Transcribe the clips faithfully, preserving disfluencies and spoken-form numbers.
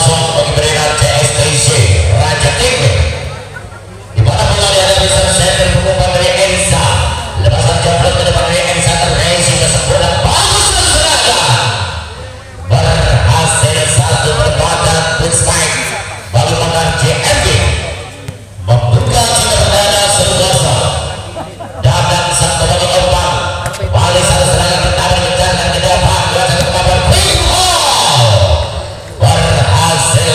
kosong bagi peringkat C S T C Raja Tinggi. Di mana bola dihadapi sang center pengumpan dari Ensa. Lepasan jumlah ke depan dari Ensa terracing ke sebelah bagus terserangan. Berhasil satu perbuatan quick strike bagi pemain J M G membuka jika perdana satu kosong. Dan sang pemain umpan balik satu serangan pertama dikejarkan ke depan. Berhasil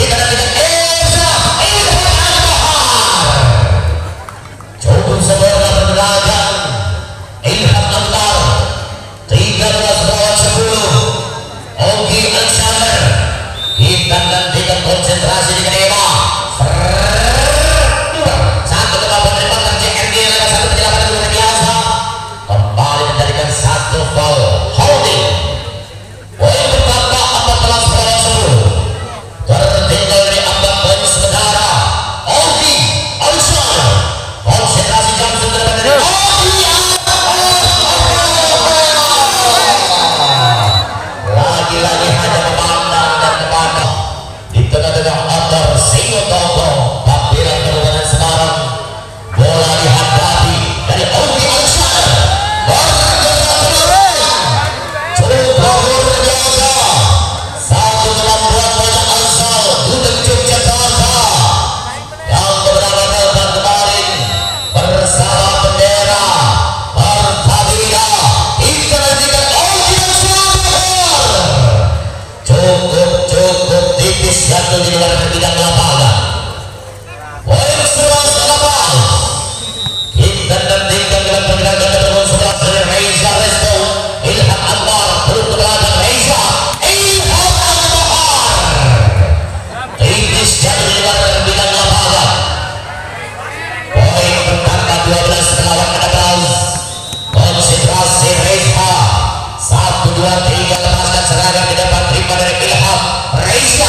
kita nantikan Eza Ilham Anwar. Cukup sempurna peneragan Ilham Anwar tiga belas lawan sepuluh. Ogi Alexander kita nantikan konsentrasi di kedua satu kebabak menembakkan J R G lewat satu penyelamatan luar biasa kembali menjadikan satu foul holding. Poin pertama empat belas lawan sepuluh tertinggal di ambang poin sementara Ogi Alexander konsentrasi jam sembilan dari Ogi lagi-lagi hanya memandang dan memandang di tengah-tengah motor Singo Toko tampilan Kabupaten Semarang. Bola dihadapi dari Ogi Alexander cukup luar biasa satu dalam dua banyak Alsal Gudeg Yogyakarta yang beberapa tahun kemarin bersama bendera Pertamina kita nantikan Ogi Alexander cukup cukup tipis jatuh di luar bidang lapangan. Poin sebelas delapan kita nantikan dengan pergerakan nomor sebelas dari Reza Resto Ilham Anwar turun ke belakang Reza Ilham Anwar tipis jatuh di luar bidang lapangan. Poin pertama dua belas melawan enam belas konsentrasi Reza satu dua tiga lepaskan serangan di depan terima dari Ilham Reza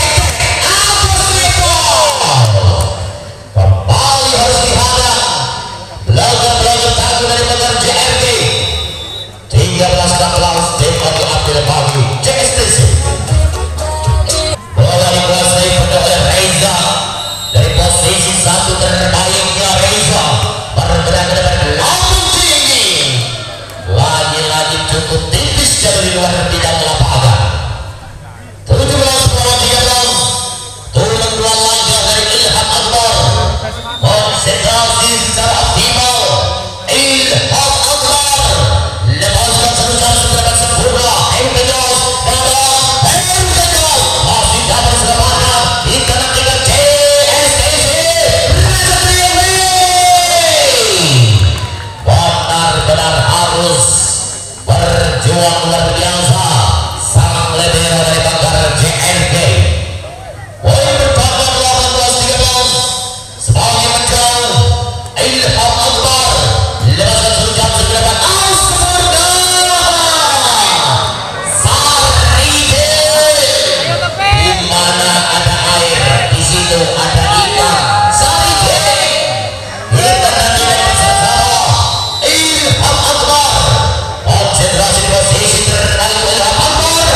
kembali harus dihadang belakang-belakang takut dari motor J R G tiga belas enam belas Deko diambil pagi J S T C. Bola dikuasai penuh oleh Reza dari posisi satu terbaiknya Reza bergerak ke depan lambung tinggi lagi-lagi cukup tipis jauh di luar bidang lapangan. tujuh belas lawan tiga belas turun dua langkah dari Ilham Anwar konsentrasi secara optimal Ilham Anwar lepaskan satu jam seberapa sempurna Henkedos dalam Henkedos masih dapat selamatkan kita nantikan J S T C benar-benar harus berjuang luar biasa sang libero dari Bangkar J R G. Poin pertama delapan belas tiga belas sebagai menjauh Ilham Anwar lepaskan satu jam seberapa Asmurda Saride di mana ada air di situ ada ikan Saride kita nantikan bersama Ilham Anwar konsentrasi posisi terkali Ilham Anwar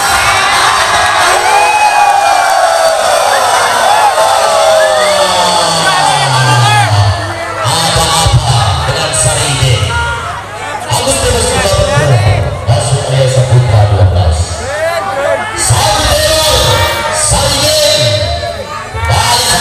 ada apa dengan Saride Agustinus dua puluh masuk area Saputra dua belas Saride Saride balik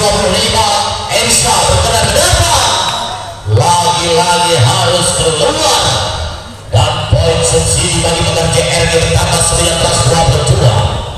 dua puluh lima. Elsa bergerak ke depan, lagi-lagi harus keluar, dan poin subsidi bagi pekerja R G bertambah sembilan belas dua puluh dua.